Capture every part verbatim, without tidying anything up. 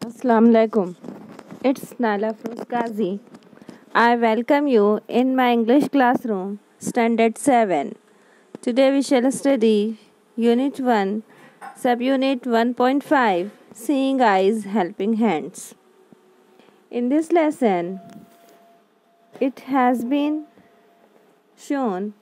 Assalamu alaikum. It's Nala Froskazi. I welcome you in my English classroom, Standard seven. Today we shall study Unit one, Subunit one point five, Seeing Eyes, Helping Hands. In this lesson, it has been shown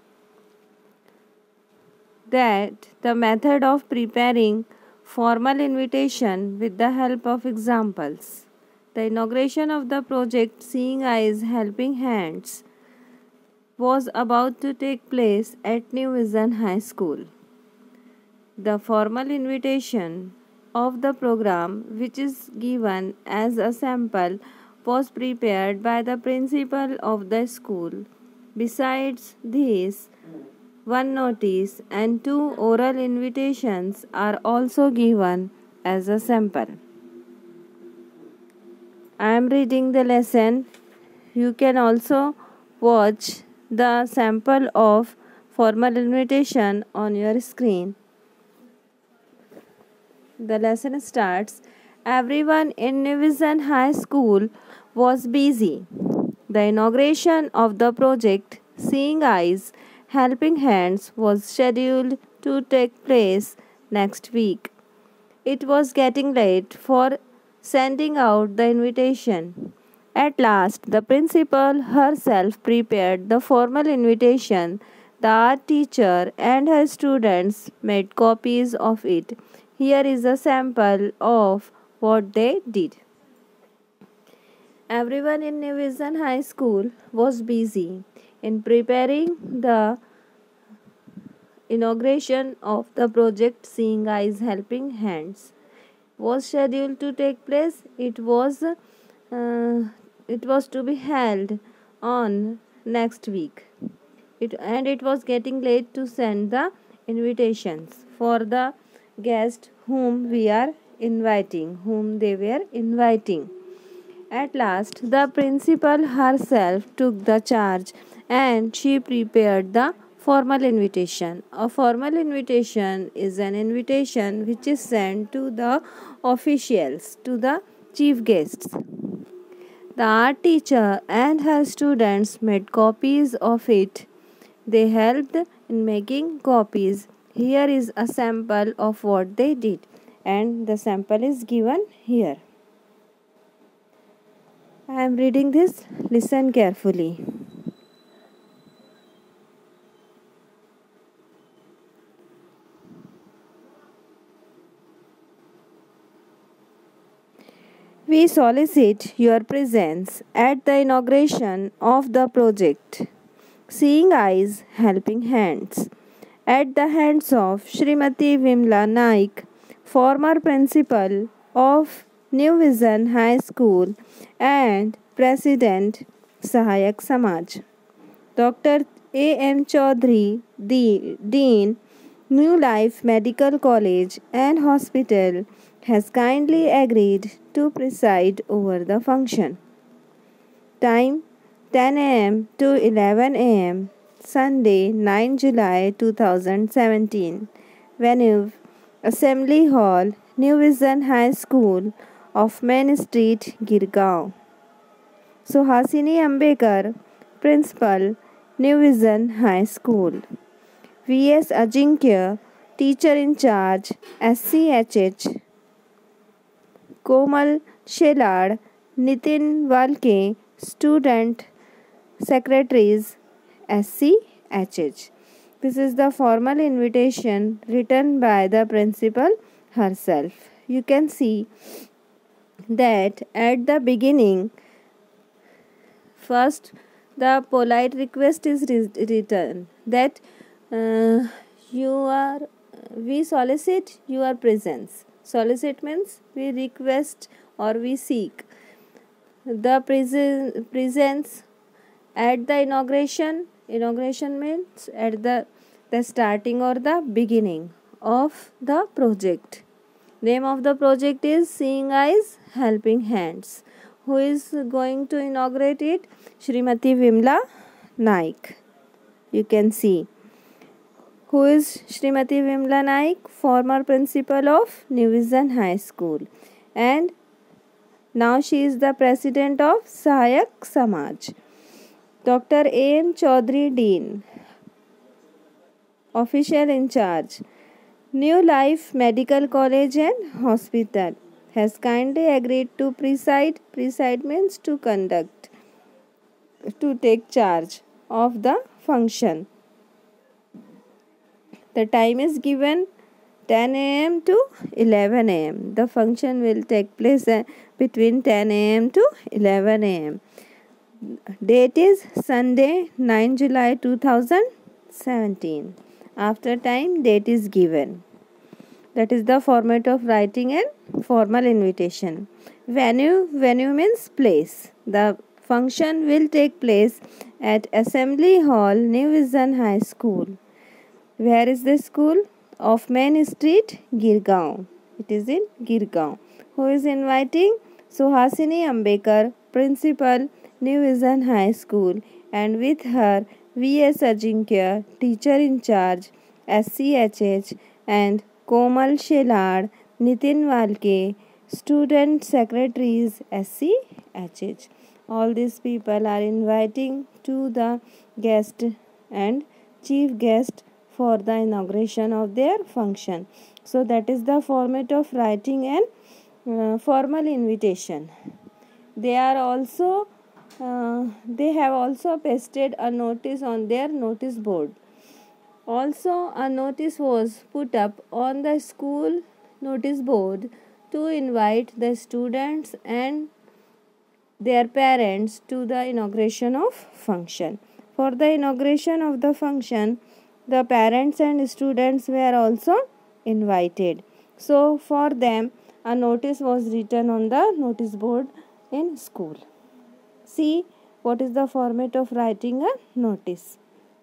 that the method of preparing formal invitation with the help of examples. The inauguration of the project Seeing Eyes Helping Hands was about to take place at New Vision High School. The formal invitation of the program, which is given as a sample, was prepared by the principal of the school. Besides this, one notice and two oral invitations are also given as a sample. I am reading the lesson. You can also watch the sample of formal invitation on your screen. The lesson starts. Everyone in New Vision High School was busy. The inauguration of the project Seeing Eyes Helping Hands was scheduled to take place next week. It was getting late for sending out the invitation. At last, the principal herself prepared the formal invitation. The art teacher and her students made copies of it. Here is a sample of what they did. Everyone in New Vision High School was busy in preparing the inauguration of the project Seeing Eyes Helping Hands. Was scheduled to take place. It was uh, it was to be held on next week. It and it was getting late to send the invitations for the guests whom we are inviting, whom they were inviting. At last, the principal herself took the charge and she prepared the formal invitation. A formal invitation is an invitation which is sent to the officials, to the chief guests. The art teacher and her students made copies of it. They helped in making copies. Here is a sample of what they did, and the sample is given here. I am reading this. Listen carefully. We solicit your presence at the inauguration of the project Seeing Eyes Helping Hands at the hands of Shrimati Vimla Naik, former principal of New Vision High School and President Sahayak Samaj. Doctor A M Chaudhary, the Dean, New Life Medical College and Hospital, has kindly agreed to preside over the function. Time ten a m to eleven a m Sunday, ninth July two thousand seventeen. Venue Assembly Hall, New Vision High School of Main Street, Girgaon. Suhasini Ambekar, Principal, New Vision High School. V S Ajinkya, Teacher in Charge, S C H H. Komal Shelad, Nitin Walke, Student Secretaries, S C H H. This is the formal invitation written by the principal herself. You can see that at the beginning, first the polite request is written that uh, you are we solicit your presence. Solicit means we request or we seek the presence at the inauguration. Inauguration means at the the starting or the beginning of the project. Name of the project is Seeing Eyes Helping Hands. Who is going to inaugurate it? Shrimati Vimla Naik. You can see. Who is Shrimati Vimla Naik? Former principal of New Vision High School. And Now she is the president of Sahayak Samaj. Doctor A M Chaudhary, Dean, official in charge, New Life Medical College and Hospital, has kindly agreed to preside. Preside means to conduct, to take charge of the function. The time is given ten a m to eleven a m The function will take place uh, between ten a m to eleven a m Date is Sunday, ninth July two thousand seventeen. After time, date is given. That is the format of writing and formal invitation. Venue, venue means place. The function will take place at Assembly Hall, New Vision High School. Where is the school? Of Main Street, Girgaon. It is in Girgaon. Who is inviting? Suhasini Ambekar, Principal, New Vision High School, and with her V S Ajinkya, Teacher in Charge, S C H H, and Komal Shelad, Nitin Walke, Student Secretaries, S C H H. All these people are inviting to the guest and chief guest for the inauguration of their function. So that is the format of writing and uh, formal invitation. They are also uh, they have also pasted a notice on their notice board. Also, a notice was put up on the school notice board to invite the students and their parents to the inauguration of function. For the inauguration of the function, the parents and students were also invited. So, for them, a notice was written on the notice board in school. See what is the format of writing a notice.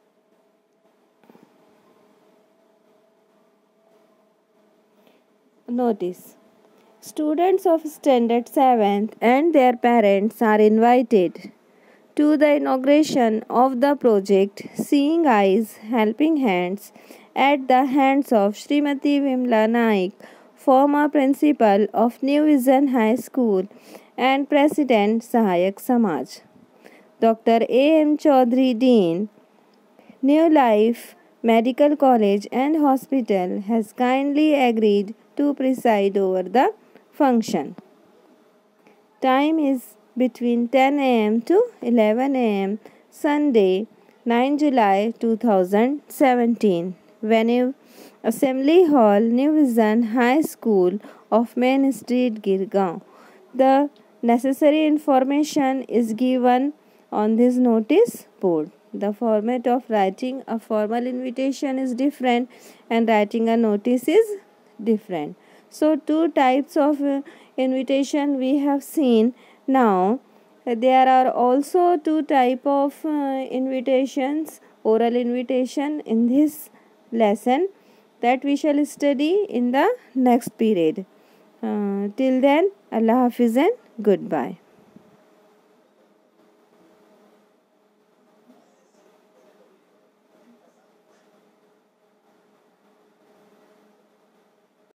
Notice. Students of Standard seventh and their parents are invited to the inauguration of the project Seeing Eyes, Helping Hands at the hands of Srimati Vimla Naik, former principal of New Vision High School and President Sahayak Samaj. Doctor A M Chaudhary, Dean, New Life Medical College and Hospital, has kindly agreed to preside over the function. Time is between ten a m to eleven a m Sunday, ninth July two thousand seventeen. Venue, Assembly Hall, New Vision High School of Main Street, Girgaon. The necessary information is given on this notice board. The format of writing a formal invitation is different and writing a notice is different. So two types of uh, invitation we have seen. Now there are also two type of uh, invitations, oral invitation in this lesson that we shall study in the next period. Uh, till then, Allah Hafiz and goodbye.